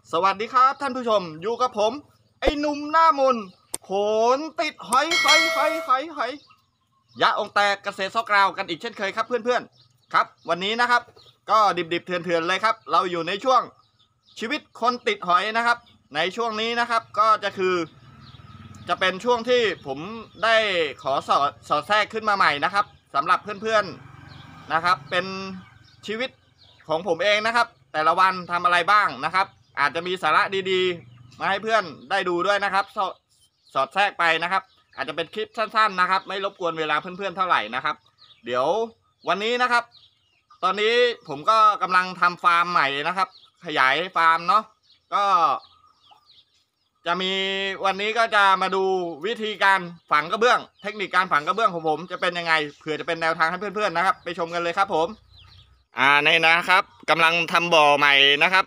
สวัสดีครับท่านผู้ชมอยู่กับผมไอ้หนุ่มหน้ามนโหนติดหอยยะองแตกเกษตรซอกกราวกันอีกเช่นเคยครับเพื่อนๆครับวันนี้นะครับก็ดิบเถื่อนเลยครับเราอยู่ในช่วงชีวิตคนติดหอยนะครับในช่วงนี้นะครับก็จะเป็นช่วงที่ผมได้ขอสอดแทรกขึ้นมาใหม่นะครับสำหรับเพื่อนๆนะครับเป็นชีวิตของผมเองนะครับแต่ละวันทำอะไรบ้างนะครับอาจจะมีสาระดีๆมาให้เพื่อนได้ดูด้วยนะครับสอดแทรกไปนะครับอาจจะเป็นคลิปสั้นๆนะครับไม่รบกวนเวลาเพื่อนๆเท่าไหร่นะครับเดี๋ยววันนี้นะครับตอนนี้ผมก็กำลังทำฟาร์มใหม่นะครับขยายฟาร์มเนาะก็จะมีวันนี้ก็จะมาดูวิธีการฝังกระเบื้องเทคนิคการฝังกระเบื้องของผมจะเป็นยังไงเผื่อจะเป็นแนวทางให้เพื่อนๆนะครับไปชมกันเลยครับผมนี่นะครับกำลังทำบ่อใหม่นะครับ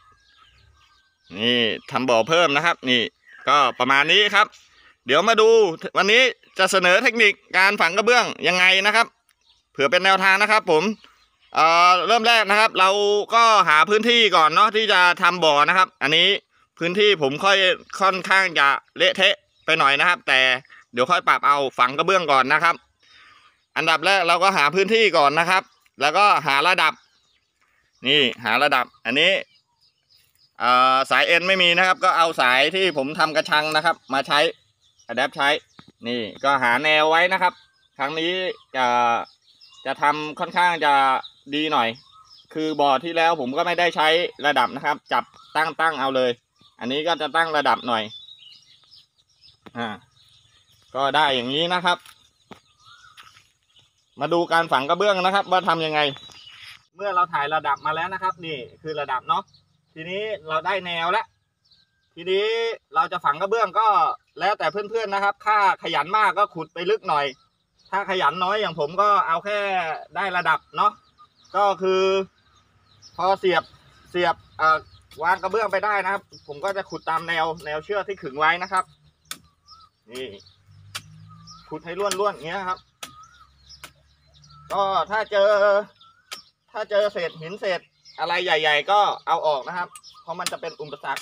นี่ทำบ่อเพิ่มนะครับนี่ก็ประมาณนี้ครับเดี๋ยวมาดูวันนี้จะเสนอเทคนิคการฝังกระเบื้องยังไงนะครับเผื่อเป็นแนวทางนะครับผมเริ่มแรกนะครับเราก็หาพื้นที่ก่อนเนาะที่จะทำบ่อนะครับอันนี้พื้นที่ผมค่อนข้างจะเละเทะไปหน่อยนะครับแต่เดี๋ยวค่อยปรับเอาฝังกระเบื้องก่อนนะครับอันดับแรกเราก็หาพื้นที่ก่อนนะครับแล้วก็หาระดับนี่หาระดับอันนี้สายเอ็นไม่มีนะครับก็เอาสายที่ผมทำกระชังนะครับมาใช้อะแดปใช้นี่ก็หาแนวไว้นะครับครั้งนี้จะทำค่อนข้างจะดีหน่อยคือบ่อที่แล้วผมก็ไม่ได้ใช้ระดับนะครับจับตั้งเอาเลยอันนี้ก็จะตั้งระดับหน่อยก็ได้อย่างนี้นะครับมาดูการฝังกระเบื้องนะครับว่าทำยังไงเมื่อเราถ่ายระดับมาแล้วนะครับนี่คือระดับเนาะทีนี้เราได้แนวแล้วทีนี้เราจะฝังกระเบื้องก็แล้วแต่เพื่อนๆนะครับถ้าขยันมากก็ขุดไปลึกหน่อยถ้าขยันน้อยอย่างผมก็เอาแค่ได้ระดับเนาะก็คือพอเสียบวางกระเบื้องไปได้นะครับผมก็จะขุดตามแนวเชือกที่ขึงไว้นะครับนี่ขุดให้ล้วนอย่างเงี้ยครับก็ถ้าเจอเศษหินเศษอะไรใหญ่ๆก็เอาออกนะครับเพราะมันจะเป็นอุปสรรค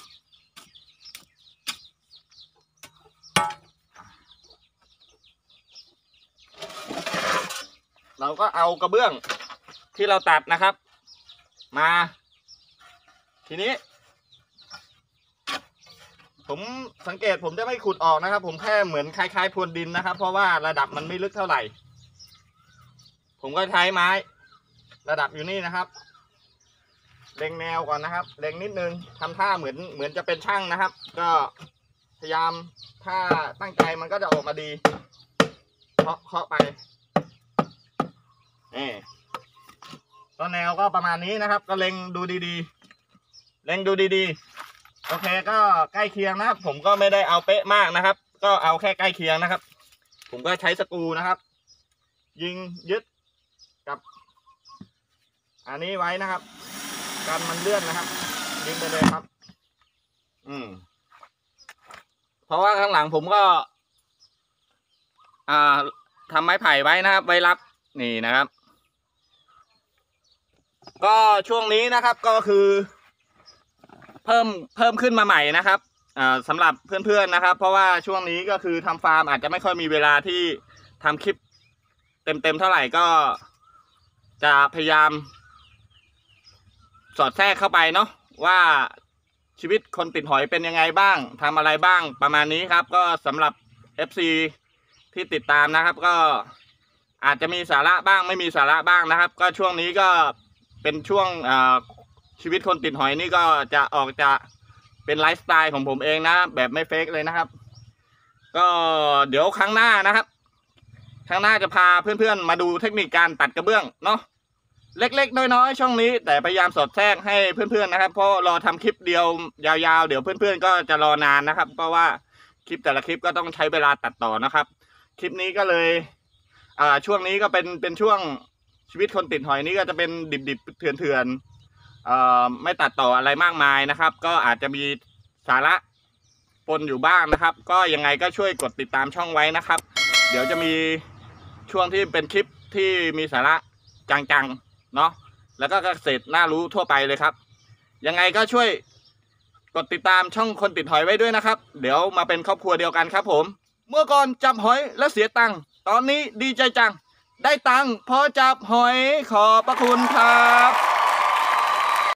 เราก็เอากระเบื้องที่เราตัดนะครับมาทีนี้ผมสังเกตผมจะไม่ขุดออกนะครับผมแค่เหมือนคล้ายๆพรวนดินนะครับเพราะว่าระดับมันไม่ลึกเท่าไหร่ผมก็ใช้ไม้ระดับอยู่นี่นะครับเล็งแนวก่อนนะครับเล็งนิดนึงทำท่าเหมือนจะเป็นช่างนะครับก็พยายามถ้าตั้งใจมันก็จะออกมาดีเคาะไปก็แนวก็ประมาณนี้นะครับก็เล็งดูดีๆโอเคก็ใกล้เคียงนะครับผมก็ไม่ได้เอาเป๊ะมากนะครับก็เอาแค่ใกล้เคียงนะครับผมก็ใช้สกรูนะครับยิงยึดกับอันนี้ไว้นะครับกันมันเลื่อนนะครับยิงไปเลยครับเพราะว่าข้างหลังผมก็ทำไม้ไผ่ไว้นะครับไว้รับนี่นะครับก็ช่วงนี้นะครับก็คือเพิ่มขึ้นมาใหม่นะครับสำหรับเพื่อนๆนะครับเพราะว่าช่วงนี้ก็คือทำฟาร์มอาจจะไม่ค่อยมีเวลาที่ทำคลิปเต็มเท่าไหร่ก็จะพยายามสอดแทรกเข้าไปเนาะว่าชีวิตคนติดหอยเป็นยังไงบ้างทำอะไรบ้างประมาณนี้ครับก็สำหรับ FC ที่ติดตามนะครับก็อาจจะมีสาระบ้างไม่มีสาระบ้างนะครับก็ช่วงนี้ก็เป็นช่วงชีวิตคนติดหอยนี่ก็จะเป็นไลฟ์สไตล์ของผมเองนะแบบไม่เฟกเลยนะครับก็เดี๋ยวครั้งหน้านะครับครั้งหน้าจะพาเพื่อนๆมาดูเทคนิคการตัดกระเบื้องเนาะเล็กๆน้อยๆช่องนี้แต่พยายามสอดแทรกให้เพื่อนๆนะครับเพราะรอทำคลิปเดียวยาวๆเดี๋ยวเพื่อนๆก็จะรอนานนะครับเพราะว่าคลิปแต่ละคลิปก็ต้องใช้เวลาตัดต่อนะครับคลิปนี้ก็เลยช่วงนี้ก็เป็นช่วงชีวิตคนติดหอยนี้ก็จะเป็นดิบๆเถื่อนไม่ตัดต่ออะไรมากมายนะครับก็อาจจะมีสาระปนอยู่บ้างนะครับก็ยังไงก็ช่วยกดติดตามช่องไว้นะครับเดี๋ยวจะมีช่วงที่เป็นคลิปที่มีสาระจังๆเนาะแล้วก็เกษตรน่ารู้ทั่วไปเลยครับยังไงก็ช่วยกดติดตามช่องคนติดหอยไว้ด้วยนะครับเดี๋ยวมาเป็นครอบครัวเดียวกันครับผมเมื่อก่อนจับหอยแล้วเสียตังค์ตอนนี้ดีใจจังได้ตังค์พอจับหอยขอบพระคุณครับ